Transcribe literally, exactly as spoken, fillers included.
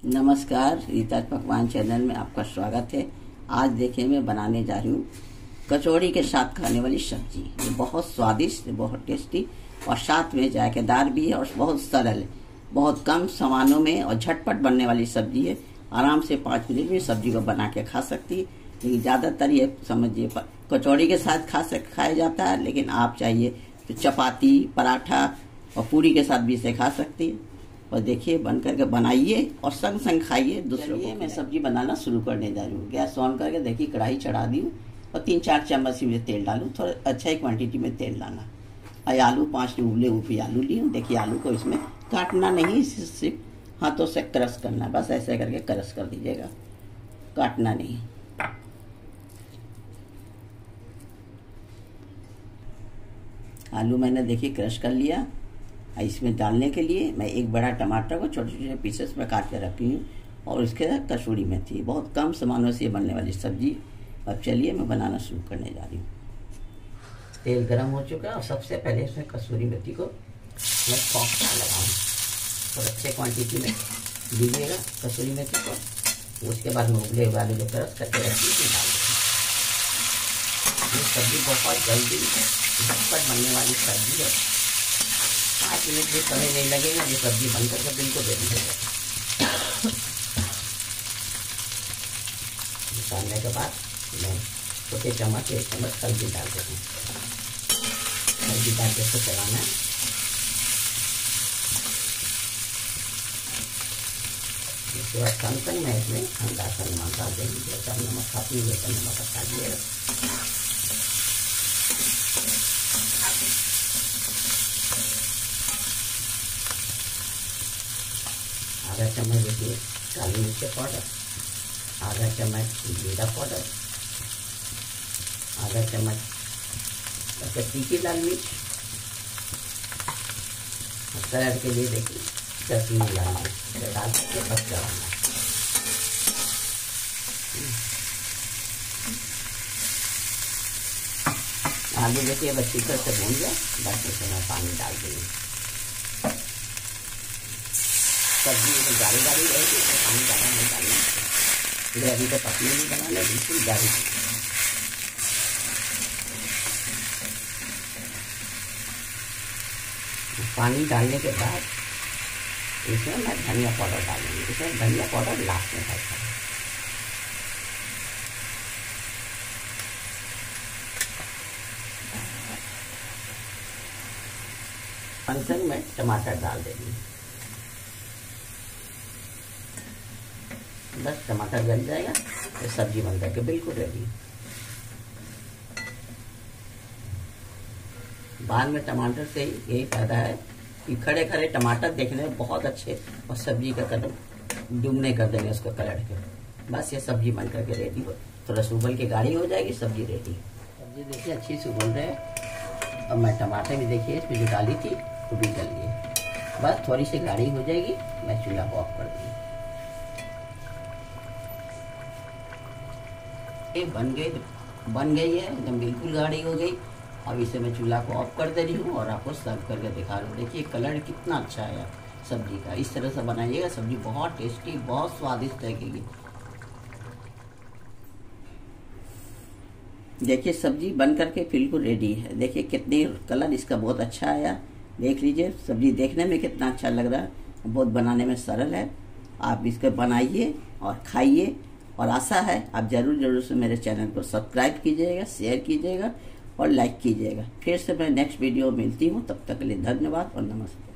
नमस्कार, रीता पकवान चैनल में आपका स्वागत है। आज देखिए मैं बनाने जा रही हूँ कचौड़ी के साथ खाने वाली सब्जी। ये बहुत स्वादिष्ट, बहुत टेस्टी और साथ में जायकेदार भी है और बहुत सरल है। बहुत कम सामानों में और झटपट बनने वाली सब्जी है। आराम से पाँच मिनट में सब्जी को बना के खा सकती है। लेकिन ज़्यादातर ये समझिए कचौड़ी के साथ खा सक खाया जाता है, लेकिन आप चाहिए तो चपाती, पराठा और पूरी के साथ भी इसे खा सकती है। और देखिए बन करके बनाइए और संग संग खाइए दूसरों को। मैं सब्जी बनाना शुरू करने जा रही हूँ। गैस ऑन करके देखिए कढ़ाई चढ़ा दी हूँ और तीन चार चम्मच में तेल डालूँ। थोड़ा अच्छा ही क्वांटिटी में तेल डालना। और आलू पाँच उबले हुए आलू ली हूँ। देखिए आलू को इसमें काटना नहीं, सिर्फ हाथों से क्रश करना, बस ऐसे करके क्रश कर दीजिएगा, काटना नहीं। आलू मैंने देखिए क्रश कर लिया। इसमें डालने के लिए मैं एक बड़ा टमाटर को छोटे छोटे पीसेस में काट के रखी हूँ और इसके साथ कसूरी मेथी। बहुत कम सामानों से बनने वाली सब्जी। अब चलिए मैं बनाना शुरू करने जा रही हूँ। तेल गरम हो चुका है और सबसे पहले इसमें कसूरी मेथी को मैं सॉफ्ट लगाऊँ और अच्छे क्वांटिटी में दीजिएगा कसूरी मेथी को। उसके बाद मैं उबले हुए आलू जो क्रश करके रखी थी डाल दूँगी। ये सब्जी बहुत जल्दी झटपट बनने वाली सब्जी है। पाँच मिनट भी समय नहीं लगेगा, ये सब्जी बनकर के बिल्कुल रेडी हो जाएगी। डालने के बाद मैं छोटे चम्मच एक चम्मच हल्दी डाल देती हूँ। हल्दी डाल के इसको चलाना है। इसके बाद कम कम मैं इसमें ठंडा सा नमक डाल देंगे। जैसा नमक खाती हूँ वैसा नमक हटा दिएगा। आधा चम्मच देखिए काली मिर्च पाउडर, आधा चम्मच जीरा पाउडर, आधा चम्मच तीखी लाल मिर्च, कलर के लिए देखिए कश्मीरी लाल मिर्च डाल के बस चलाना। आलू देखिए अब अच्छी तरह से भून गया। बस इसमें मैं पानी डाल दूँगी। सब्जी में गाढ़ी गाढ़ी रहेगी तो पानी ज़्यादा नहीं डालना। ग्रेवी को पतली नहीं बनाना, बिल्कुल गाढ़ी। पानी डालने के बाद इसमें मैं धनिया पाउडर डालूंगी। इसमें धनिया पाउडर लास्ट में डालता हूँ। अंत में टमाटर डाल देंगे। बस टमाटर गल जाएगा तो सब्जी बन करके बिल्कुल रेडी। बाद में टमाटर से यही फायदा है कि खड़े खड़े टमाटर देखने में बहुत अच्छे और सब्जी का कलर डूबने कर देंगे उसको कलर के। बस ये सब्जी बन करके रेडी हो। थोड़ा सा उबल के गाढ़ी हो जाएगी, सब्जी रेडी। सब्जी देखिए अच्छी से उबल रहे है। अब मैं टमाटर भी देखिए इसमें जो डाली थी वो भी डल लिए। बस थोड़ी सी गाढ़ी हो जाएगी, मैं चूल्हा को ऑफ कर दूंगी। बन गई बन गई है, एकदम बिल्कुल गाढ़ी हो गई। अब इसे मैं चूल्हा को ऑफ कर दे रही हूँ और आपको सर्व करके दिखा रही हूँ। देखिए कलर कितना अच्छा है सब्जी का। इस तरह से बनाइएगा, सब्जी बहुत टेस्टी, बहुत स्वादिष्ट लगेगी। देखिए सब्जी बन करके बिल्कुल रेडी है। देखिए कितनी कलर इसका बहुत अच्छा आया। देख लीजिए सब्जी देखने में कितना अच्छा लग रहा है। बहुत बनाने में सरल है। आप इसको बनाइए और खाइए। और आशा है आप जरूर जरूर से मेरे चैनल को सब्सक्राइब कीजिएगा, शेयर कीजिएगा और लाइक कीजिएगा। फिर से मैं नेक्स्ट वीडियो मिलती हूँ। तब तक के लिए धन्यवाद और नमस्कार।